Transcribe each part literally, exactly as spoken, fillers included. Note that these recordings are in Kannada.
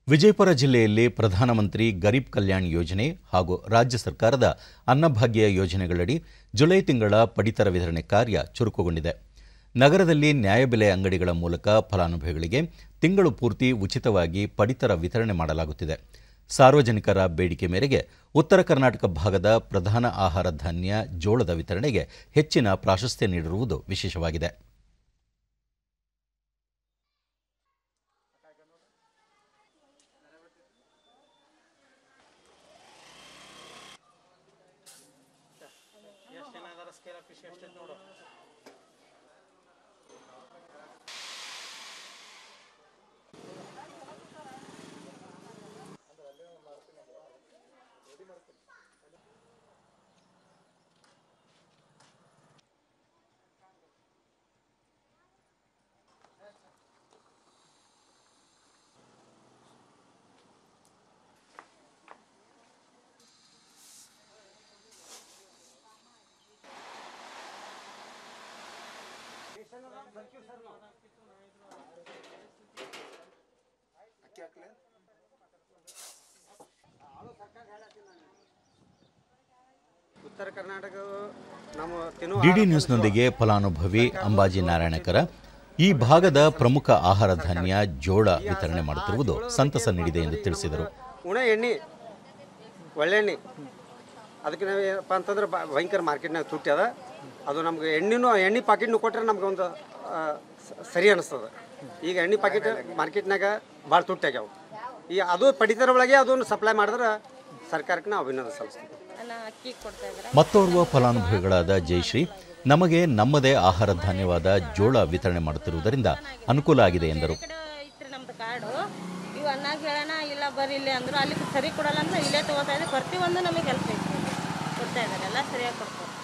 ವಿಜಯಪುರ ಜಿಲ್ಲೆಯಲ್ಲಿ ಪ್ರಧಾನಮಂತ್ರಿ ಗರೀಬ್ ಕಲ್ಯಾಣ್ ಯೋಜನೆ ಹಾಗೂ ರಾಜ್ಯ ಸರ್ಕಾರದ ಅನ್ನಭಾಗ್ಯ ಯೋಜನೆಗಳಡಿ ಜುಲೈ ತಿಂಗಳ ಪಡಿತರ ವಿತರಣೆ ಕಾರ್ಯ ಚುರುಕುಗೊಂಡಿದೆ. ನಗರದಲ್ಲಿ ನ್ಯಾಯಬೆಲೆ ಅಂಗಡಿಗಳ ಮೂಲಕ ಫಲಾನುಭವಿಗಳಿಗೆ ತಿಂಗಳು ಪೂರ್ತಿ ಉಚಿತವಾಗಿ ಪಡಿತರ ವಿತರಣೆ ಮಾಡಲಾಗುತ್ತಿದೆ. ಸಾರ್ವಜನಿಕರ ಬೇಡಿಕೆ ಮೇರೆಗೆ ಉತ್ತರ ಕರ್ನಾಟಕ ಭಾಗದ ಪ್ರಧಾನ ಆಹಾರ ಧಾನ್ಯ ಜೋಳದ ವಿತರಣೆಗೆ ಹೆಚ್ಚಿನ ಪ್ರಾಶಸ್ತ್ಯ ನೀಡಿರುವುದು ವಿಶೇಷವಾಗಿದೆ. ಡಿಡಿ ನ್ಯೂಸ್ನೊಂದಿಗೆ ಫಲಾನುಭವಿ ಅಂಬಾಜಿ ನಾರಾಯಣಕರ ಈ ಭಾಗದ ಪ್ರಮುಖ ಆಹಾರ ಧಾನ್ಯ ಜೋಳ ವಿತರಣೆ ಮಾಡುತ್ತಿರುವುದು ಸಂತಸ ನೀಡಿದೆ ಎಂದು ತಿಳಿಸಿದರು. ಉಣ ಎಣ್ಣೆ ಒಳ್ಳೆ ಎಣ್ಣೆ ಅದಕ್ಕೆ ನಾವು ಏನಪ್ಪ ಅಂತಂದ್ರೆ ಭಯಂಕರ ಮಾರ್ಕೆಟ್ನಾಗ ತುಟ್ಟಿ ಅದ. ಅದು ನಮ್ಗೆ ಎಣ್ಣೆನೂ ಎಣ್ಣೆ ಪಾಕೆಟ್ನು ಕೊಟ್ಟರೆ ನಮ್ಗೆ ಒಂದು ಸರಿ ಅನಿಸ್ತದೆ. ಈಗ ಎಣ್ಣೆ ಪಾಕೆಟ್ ಮಾರ್ಕೆಟ್ನಾಗ ಭಾಳ ತುಟ್ಟಾಗ್ಯಾವ. ಈಗ ಅದು ಪಡಿತರ ಒಳಗೆ ಅದನ್ನು ಸಪ್ಲೈ ಮಾಡಿದ್ರೆ ಸರ್ಕಾರಕ್ಕೆ ನಾವು ಅಭಿನಂದನೆ ಸಲ್ಲಿಸ್ತೀವಿ. ಮತ್ತೋರ್ವ ಫಲಾನುಭವಿಗಳಾದ ಜಯಶ್ರೀ ನಮಗೆ ನಮ್ಮದೇ ಆಹಾರ ಧಾನ್ಯವಾದ ಜೋಳ ವಿತರಣೆ ಮಾಡುತ್ತಿರುವುದರಿಂದ ಅನುಕೂಲ ಆಗಿದೆ ಎಂದರು. ಇಲ್ಲ ಬರೀ ಇಲ್ಲಿ ಅಂದ್ರೆ ಅಲ್ಲಿ ಸರಿ ಕೊಡಲ್ಲ ಅಂದ್ರೆ ಇಲ್ಲೇ ತಗೋತಾ ಇದ್ದೀವಿ. ಪ್ರತಿಯೊಂದು ನಮಗೆ ಹೆಲ್ಪ್ ಕೊಡ್ತಾ ಇದ್ದಾರೆ, ಎಲ್ಲ ಸರಿಯಾಗಿ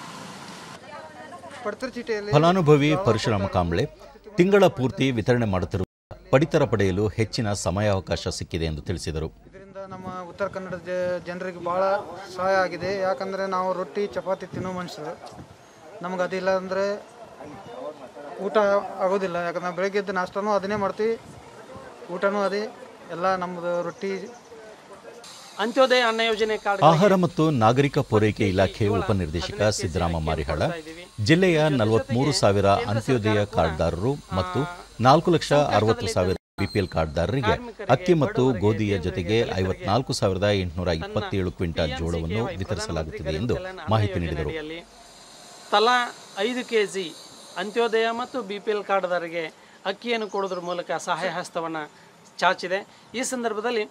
ಕೊಡ್ತಾರೆ. ಫಲಾನುಭವಿ ಪರಶುರಾಮ ಕಾಂಬ್ಳೆ ತಿಂಗಳ ಪೂರ್ತಿ ವಿತರಣೆ ಮಾಡುತ್ತಿರುವ ಪಡಿತರ ಪಡೆಯಲು ಹೆಚ್ಚಿನ ಸಮಯಾವಕಾಶ ಸಿಕ್ಕಿದೆ ಎಂದು ತಿಳಿಸಿದರು. ಇದರಿಂದ ನಮ್ಮ ಉತ್ತರ ಕನ್ನಡದ ಜನರಿಗೆ ಭಾಳ ಸಹಾಯ ಆಗಿದೆ. ಯಾಕಂದರೆ ನಾವು ರೊಟ್ಟಿ ಚಪಾತಿ ತಿನ್ನೋ ಮನುಷ್ಯರು, ನಮ್ಗೆ ಅದಿಲ್ಲ ಅಂದರೆ ಊಟ ಆಗೋದಿಲ್ಲ. ಯಾಕಂದ್ರೆ ಬೆಳಗ್ಗೆದ್ದು ನಾಷ್ಟನೂ ಅದನ್ನೇ ಮಾಡ್ತೀವಿ, ಊಟನೂ ಅದೇ ಎಲ್ಲ ನಮ್ಮದು ರೊಟ್ಟಿ. ಅಂತ್ಯೋದಯ ಅನ್ನ ಯೋಜನೆ ಆಹಾರ ಮತ್ತು ನಾಗರಿಕ ಪೂರೈಕೆ ಇಲಾಖೆ ಉಪನಿರ್ದೇಶಕ ಸಿದ್ದರಾಮ ಮಾರಿಹಾಳ ಜಿಲ್ಲೆಯ ನಲವತ್ಮೂರು ಸಾವಿರ ಅಂತ್ಯೋದಯ ಕಾರ್ಡ್ದಾರರು ಮತ್ತು ನಾಲ್ಕು ಲಕ್ಷ ಅರವತ್ತು ಸಾವಿರ ಬಿಪಿಎಲ್ ಕಾರ್ಡ್ದಾರರಿಗೆ ಅಕ್ಕಿ ಮತ್ತು ಗೋಧಿಯ ಜೊತೆಗೆ ಐವತ್ನಾಲ್ಕು ಸಾವಿರದ ಎಂಟುನೂರ ಇಪ್ಪತ್ತೇಳು ಕ್ವಿಂಟಾಲ್ ಜೋಳವನ್ನು ವಿತರಿಸಲಾಗುತ್ತಿದೆ ಎಂದು ಮಾಹಿತಿ ನೀಡಿದರು. ತಲಾ ಐದು ಕೆಜಿ ಅಂತ್ಯೋದಯ ಮತ್ತು ಬಿಪಿಎಲ್ ಕಾರ್ಡ್ದಾರರಿಗೆ ಅಕ್ಕಿಯನ್ನು ಕೊಡೋದ್ರ ಮೂಲಕ ಸಹಾಯ ಹಸ್ತವನ್ನು ಚಾಚಿದೆ. ಈ ಸಂದರ್ಭದಲ್ಲಿ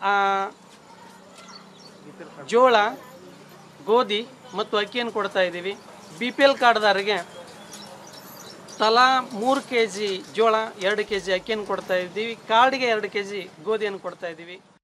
ಜೋಳ, ಗೋಧಿ ಮತ್ತು ಅಕ್ಕಿಯನ್ನು ಕೊಡ್ತಾ ಇದ್ದೀವಿ. ಬಿ ಪಿ ಎಲ್ ಕಾರ್ಡ್ದಾರಿಗೆ ತಲಾ ಮೂರು ಕೆ ಜಿ ಜೋಳ, ಎರಡು ಕೆ ಜಿ ಅಕ್ಕಿಯನ್ನು ಕೊಡ್ತಾ ಇದ್ದೀವಿ. ಕಾರ್ಡ್ಗೆ ಎರಡು ಕೆ ಜಿ ಗೋಧಿಯನ್ನು ಕೊಡ್ತಾ ಇದ್ದೀವಿ.